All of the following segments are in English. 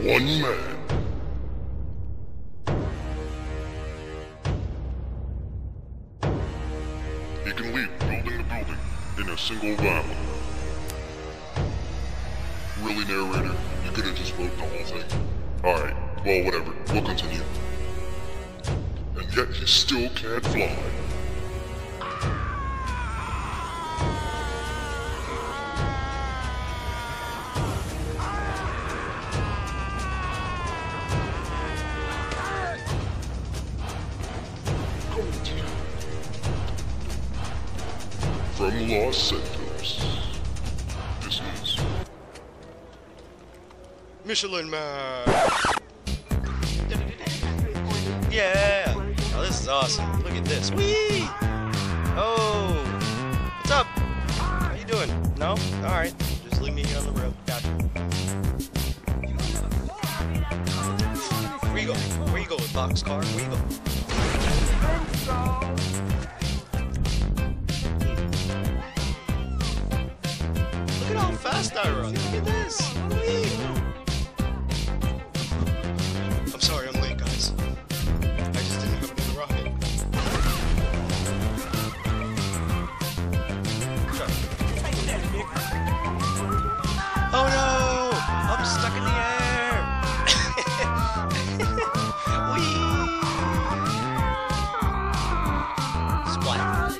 one man. He can leap building to building in a single valley. Really, narrator? You could have just wrote the whole thing. Alright, well, whatever. We'll continue. And yet he still can't fly. From Los Santos, this is Michelin Man. Yeah. Oh, this is awesome. Look at this. Whee! Oh, what's up? How you doing? No? All right. Just leave me here on the road. Gotcha. Where you go? Where you go with Boxcar? Where you go? Look at how fast I run. Look at this. Whee! I'm sorry, I'm late, guys. I just didn't have another rocket. Oh no! I'm stuck in the air! Whee! Splat.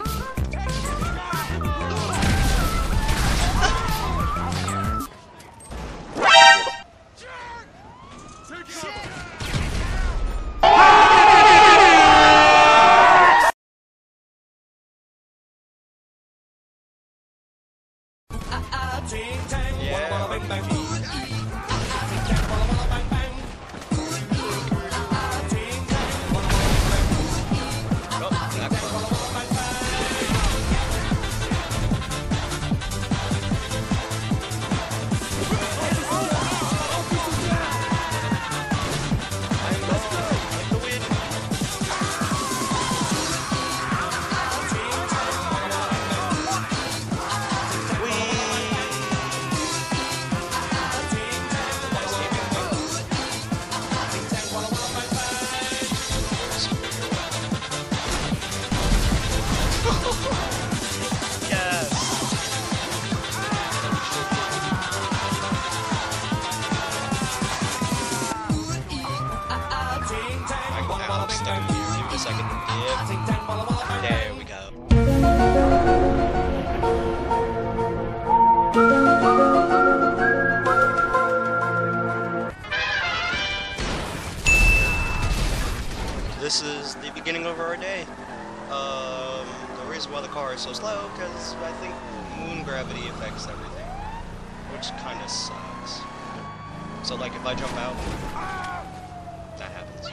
There we go. This is the beginning of our day. The reason why the car is so slow, because I think moon gravity affects everything, which kind of sucks. So like if I jump out, that happens.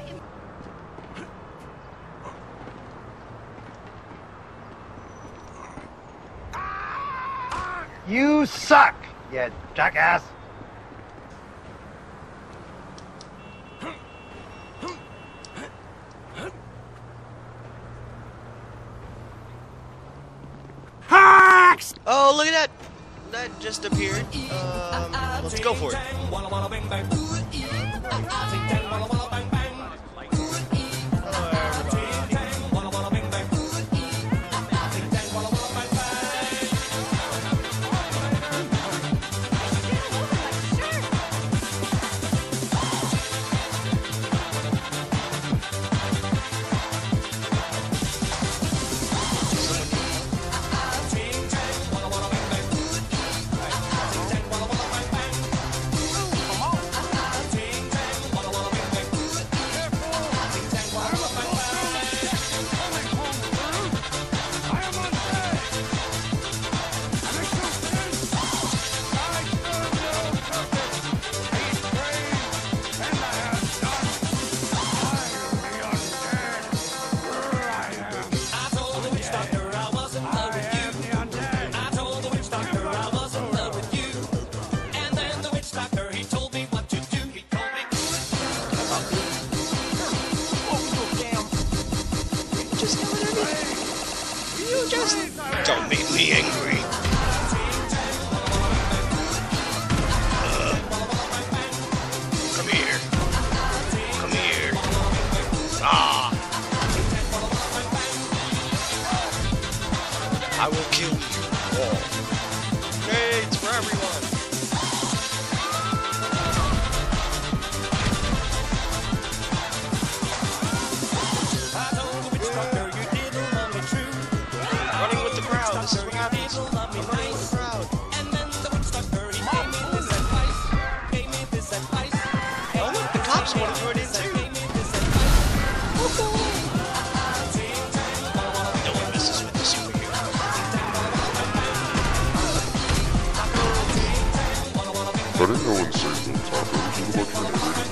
You suck, you jackass! Oh, look at that! That just appeared. Let's go for it. I didn't know Insane Little Tacos. What about your narrating?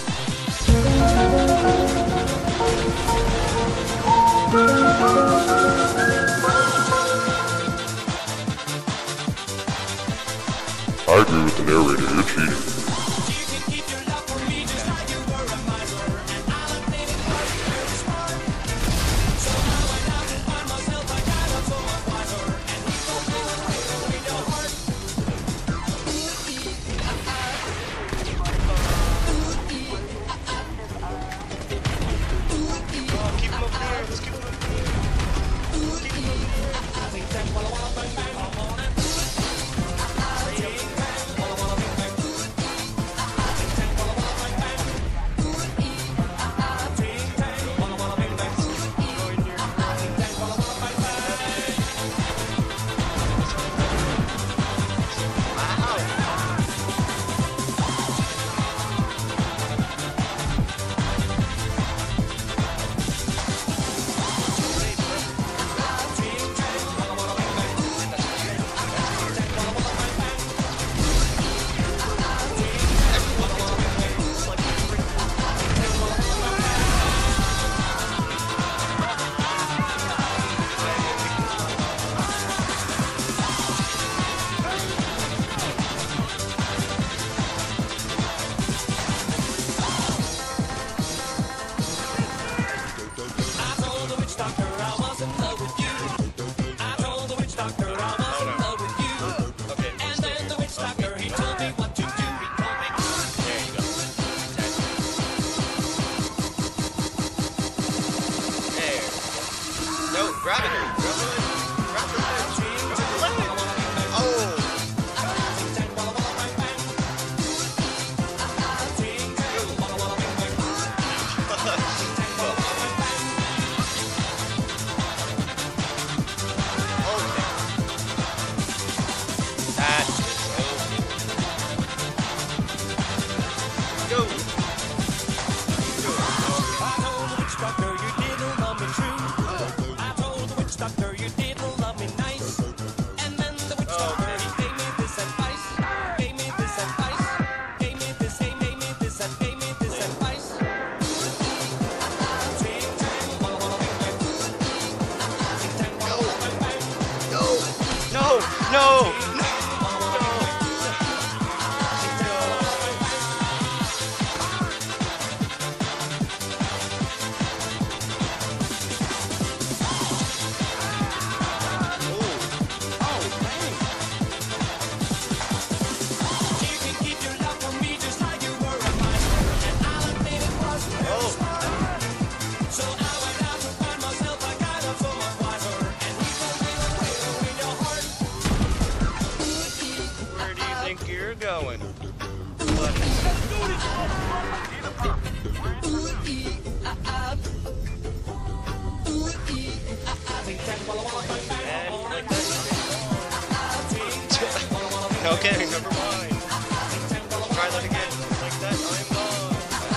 I agree with the narrator, you're cheating. Going. Okay, never mind. Try that again. Like that, I'm gone.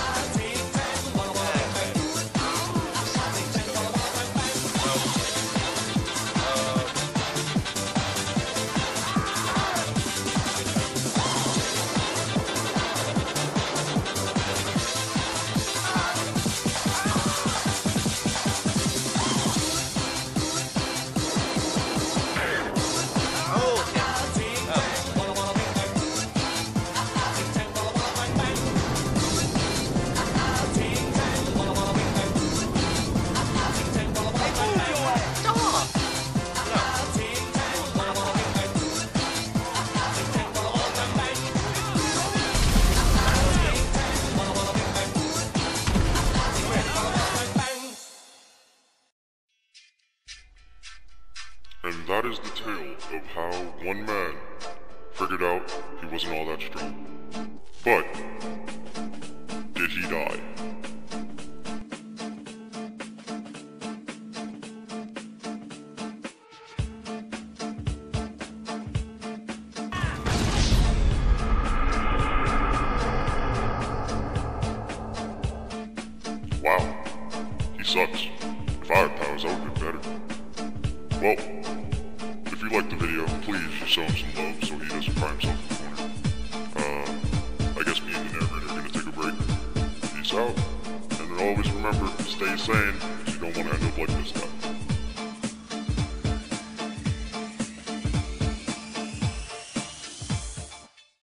And that is the tale of how one man figured out he wasn't all that strong. But, did he die? Wow, he sucks. If I had powers, I would be better. Well, if you liked the video, please show him some love so he doesn't cry himself in the corner. remember, stay sane, 'cause you don't want to end up like this guy.